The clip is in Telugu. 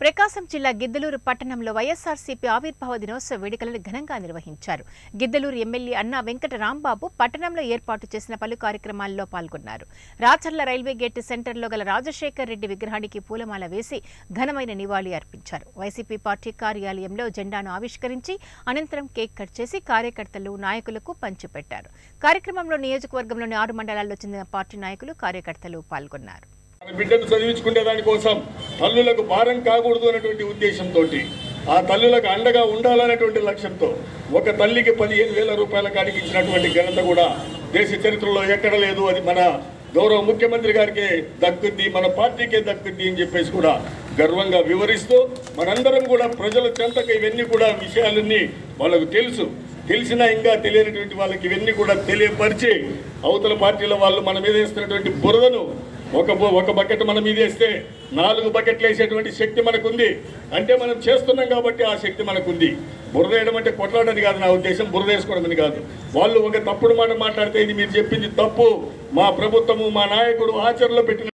ప్రకాశం జిల్లా గిద్దలూరు పట్టణంలో వైఎస్ఆర్సీపీ ఆవిర్భావ దినోత్సవ వేడుకలను ఘనంగా నిర్వహించారు. గిద్దలూరు ఎమ్మెల్యే అన్నా వెంకట రాంబాబు పట్టణంలో ఏర్పాటు చేసిన పలు కార్యక్రమాల్లో పాల్గొన్నారు. రాచర్ల రైల్వే గేట్ సెంటర్లో గల రాజశేఖర్ రెడ్డి విగ్రహానికి పూలమాల వేసి ఘనమైన నివాళి అర్పించారు. వైసీపీ పార్టీ కార్యాలయంలో జెండాను ఆవిష్కరించి అనంతరం కేక్ కట్ చేసి కార్యకర్తలు, నాయకులకు పంచిపెట్టారు. కార్యక్రమంలో నియోజకవర్గంలోని 6 మండలాల్లో చెందిన పార్టీ నాయకులు, కార్యకర్తలు పాల్గొన్నారు. బిడ్డను చదివించుకునే దానికోసం తల్లులకు భారం కాకూడదు అనేటువంటి ఉద్దేశంతో, ఆ తల్లులకు అండగా ఉండాలనేటువంటి లక్ష్యంతో ఒక తల్లికి 15,000 రూపాయల కాడికి ఇచ్చినటువంటి ఘనత కూడా దేశ చరిత్రలో ఎక్కడ లేదు. అది మన గౌరవ ముఖ్యమంత్రి గారికే దక్కుద్ది, మన పార్టీకే దక్కుద్ది అని చెప్పేసి కూడా గర్వంగా వివరిస్తూ, మనందరం కూడా ప్రజల చెంతకు ఇవన్నీ కూడా విషయాలన్నీ వాళ్ళకు తెలిసినా ఇంకా తెలియనటువంటి వాళ్ళకి ఇవన్నీ కూడా తెలియపరిచి, అవతల పార్టీల వాళ్ళు మన మీద వేస్తున్నటువంటి బురదను ఒక బకెట్ మన మీద వేస్తే 4 బకెట్లు వేసేటువంటి శక్తి మనకుంది. అంటే మనం చేస్తున్నాం కాబట్టి ఆ శక్తి మనకుంది. బురద వేయడం అంటే కొట్లాడని కాదు నా ఉద్దేశం, బురద వేసుకోవడం అని కాదు. వాళ్ళు ఒక తప్పుడు మాట మాట్లాడితే ఇది మీరు చెప్పింది తప్పు, మా ప్రభుత్వము మా నాయకుడు ఆచరణలో పెట్టిన